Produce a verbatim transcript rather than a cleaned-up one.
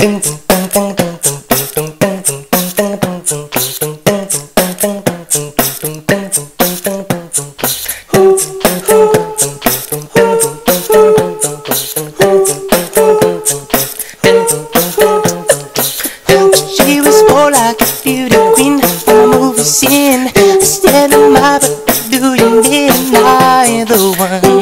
She was more like a beauty queen from a movie scene. Instead of my, but do you need neither one?